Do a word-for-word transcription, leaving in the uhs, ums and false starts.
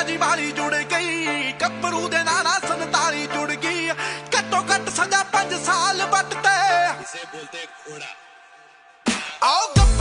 बाजी वाली जुड़ गई, गब्बरू दे नाना संताली जुड़ गई। घट्टो घट सजा पंज साल बटते, इसे बोलते घोड़ा। आओ